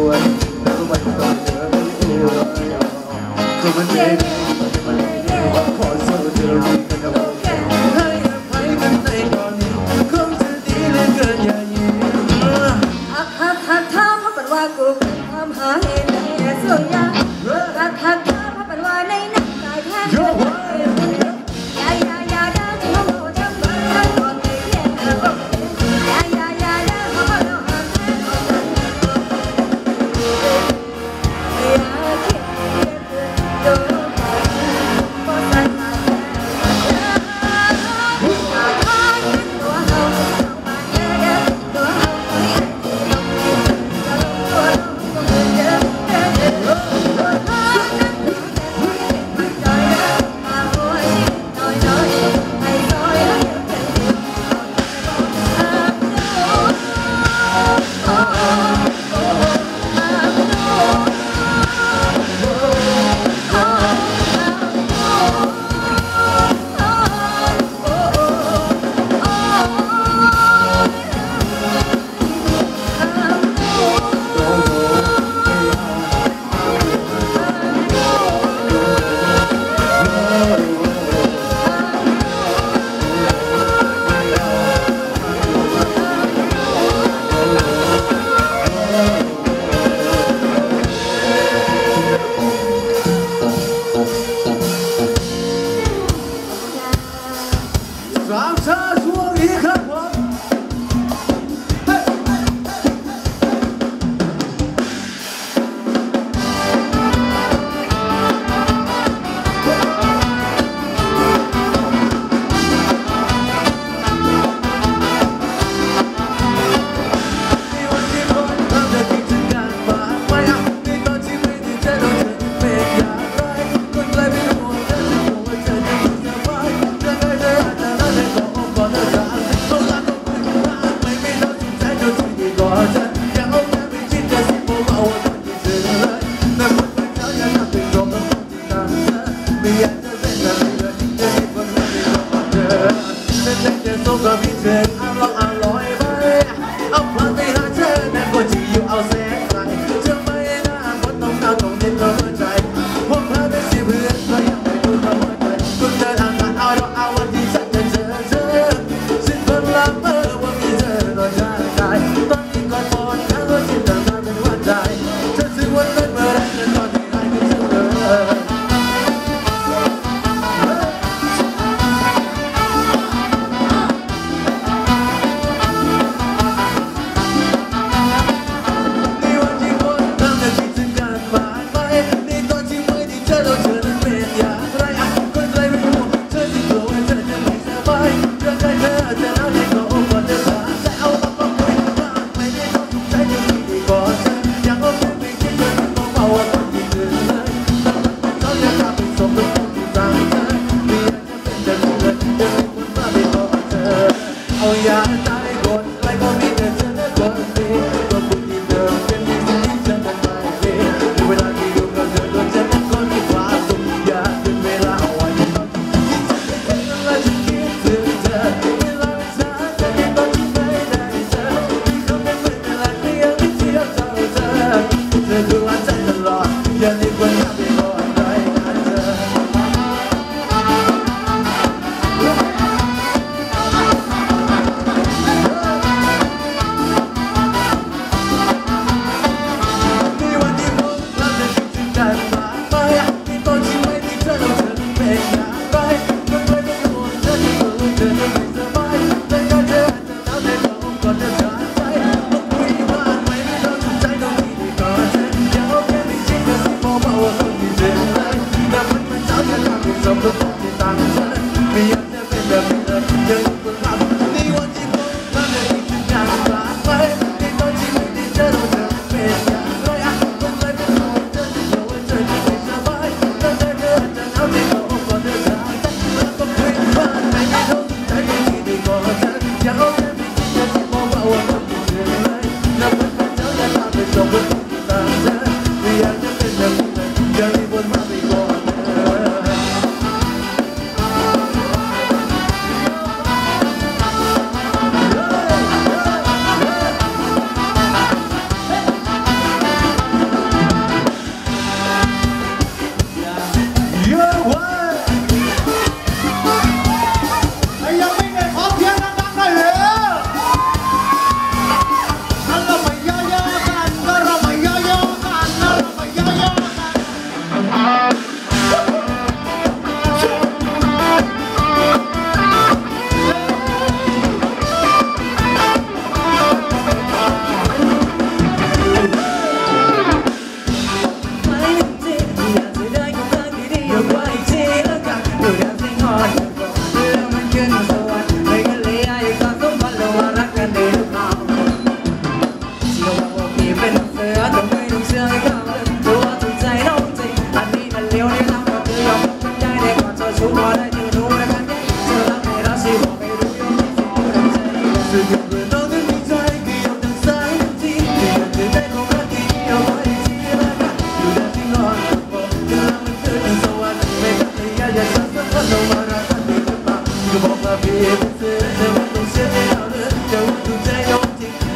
วนแล้วมันต้องเจอก็มันเองขอโทษเธอรีบกันเอาให้อภัยกันในตอนนี้คงจะดีเหลือเกินอย่ายิ้มหักเท้าเพราะเป็นว่ากูความหาเห็นแค่ส่วนยาหักเท้าเพราะเป็นว่าในน้ำตายแท้อย่าได้ที่เขาบอกจำไว้ก่อนในเรื่องอย่าได้เขาบอกเราห่างแค่ก่อนอย่าคิดโดนเพราะสัญญาตัวเขามาเยอะตัวเขา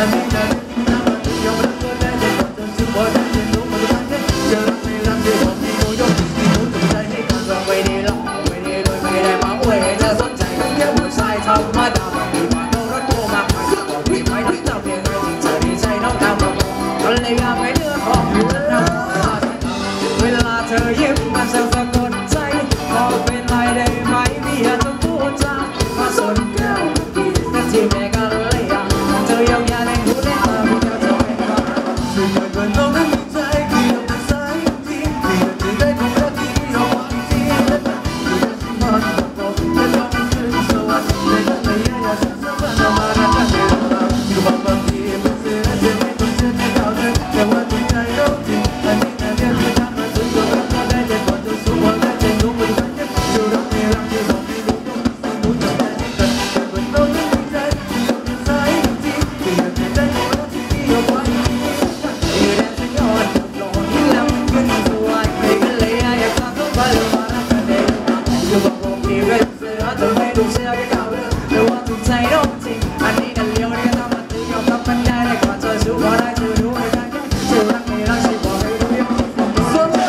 อันนี้นะที่ทำมาที่ยอมรับก็ได้แต่ก่อนจนถึงพอได้เรียนรู้มาทุกครั้งจะรักไม่รักที่บอกที่โน้ยกที่โน้ตใจให้กันเราไม่ได้รักไม่ได้โดยไม่ได้มาอวยเธอสนใจกันแค่ผู้ชายธรรมดาไม่ได้มาโดนรถโทรมากมายบอกพี่ไม่ได้จะเพียงเรื่องที่เธอดีใจน้องดาวบอกก็เลยอยากให้เนื้อของอยู่นะเวลาเธอยิ้มมันจะสะกดใจขอเป็นไรได้ไหมไม่อยากจะพูดจามาสนแก้วนาทีแม่กันเลยอ่ะเธอยังอยากให้รู้เล่นตามที่เธอจะไม่มาซึ่งเมื่อน้องนั้นมีใจที่เราเป็นสายที่ที่ได้คงรักที่เราหวังที่และที่มันบอกและน้องขึ้นสวรรค์ในนั้นไม่อยากจะสัมผัสมารักกันเองที่บางทีมันเสียใจไม่ต้องเจอในดาวเธอแต่ว่าใจเราจริงอันนี้นะเรื่องที่ทำมาถึงตัวเราได้แต่ก่อนจะสู้ว่าได้ใจรู้มันกันจะรักไม่รักที่บอกที่รู้ต้องรู้จักใจกันแต่เมื่อน้องนั้นมีใจที่เราเป็นสายที่ที่ได้คงรักที่เราหวังที่อยู่ในสัญญาณหลอกที่แล้วมันขึ้นสวรรค์ไม่กันเลยอยากทำทุกวันเลยมารักกันเองอยู่บางคนที่เป็นเสือจะไม่ดูเสือแค่เก่าเลยแต่ว่าถูกใจน้องจริงอันนี้กันเลี้ยวเนี่ยทำมาตียอมรับกันได้แต่ก่อนจะสู้ว่าได้จะรู้ไม่ได้จะรักไม่รักใช่บอกให้รู้ยังส่วนเธอ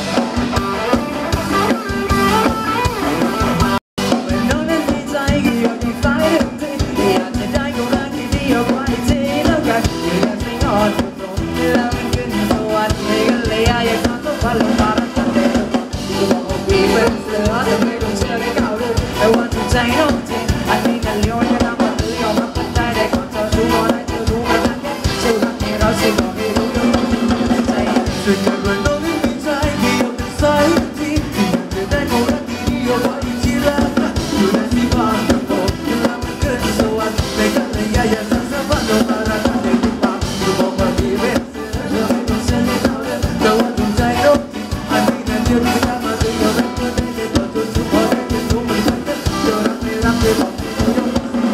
เป็นน้องนั้นมีใจก็อยู่ในสายเรื่องที่อยากจะได้ก็รักที่ดีเอาไว้ที่แล้วกันอยู่ในสัญญาณตรงแล้วมันขึ้นสวรรค์ไม่กันเลยอยากทำทุกวันเลยมารักกันเองอยู่บางคนที่เป็นเสือจะไม่ต้องเชื่อในข่าวเลยแต่ว่าถูกใจน้องจริงอันนี้กันเลี้ยวเนี่ยทำมาตียอมรับกันได้แต่ก่อนจะสู้ว่าได้จะรู้ไม่ได้จะรักไม่รักใช่บอกให้รู้ยังใจซึ่งเมื่อน้องนั้นมีใจที่อยู่ในสายที่ที่ได้คงรักที่เอาไว้ที่รักอยู่ในที่บ้านของผมแล้วมันเกิดสวรรค์ในกันเลยอยากจะสัมผัสเรามารักกันได้ที่บ้านอยู่บอกว่าที่เป็นเสือไม่ต้องเชื่อในข่าวเลยแต่ว่าถูกใจน้องอันนี้นะเดียวที่ทำมาถึงยอมรับก็ได้แต่ก่อนจนถึงพอได้เรียนรู้มันกันจะรักไม่รักที่บอกที่โน้ยก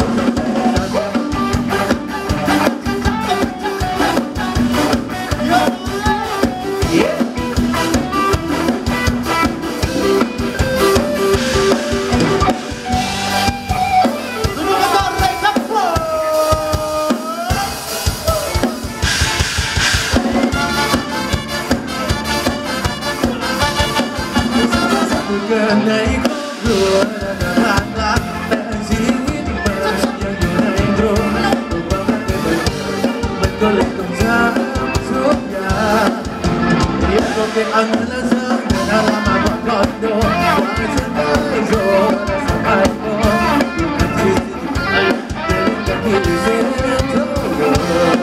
เกินในครอบครัวและผ่านรักแต่ชีวิตมันยังอยู่ในดวงตัวมันไม่เหมือนมันก็เลยต้องทำทุกอย่างเรียกตัวเก่งอันนั้นและเธอเดินอาลามาบอกก่อนโดนว่าฉันได้โดนและสบายก่อนอยู่กันที่สิ่งเดินกันที่เสียทุกอย่าง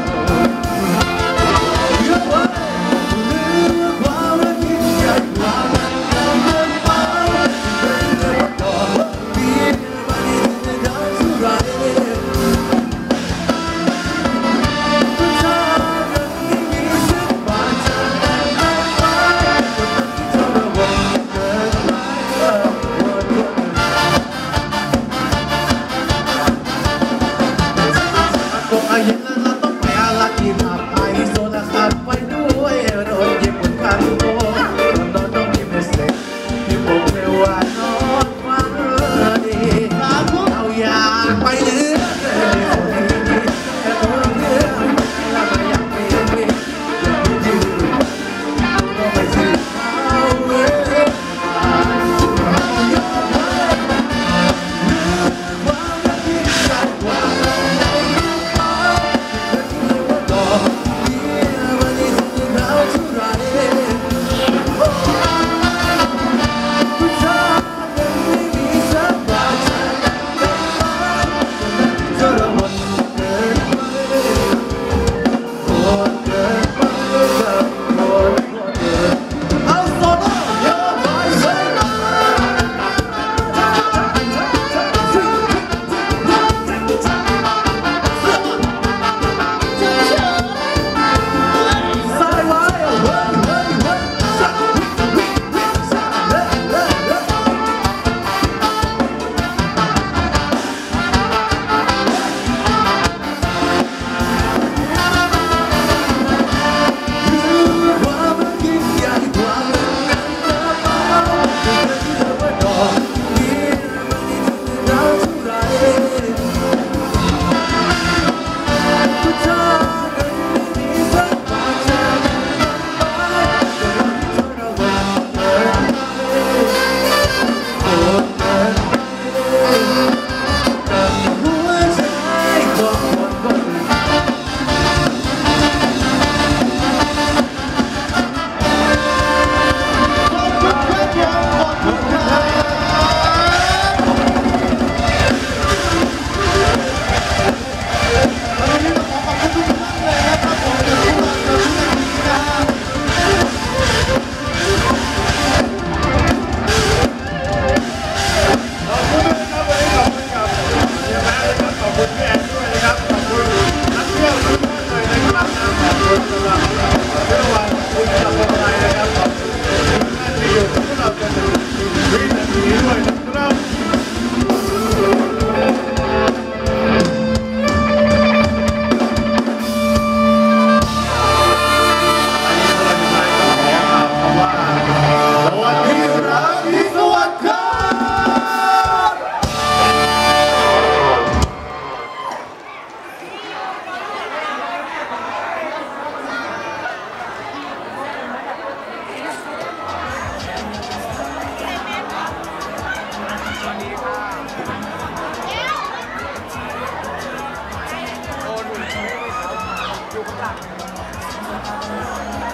ยกไว้ลืมความรักที่ใหญ่กว่านั้น But คุณสำหรับระหว่างคุณกับคนไทยนะครับขอบคุณท่านที่อยู่กับพวกเราจนถึงวินาทีด้วยนะครับอยู่ข้างหลัง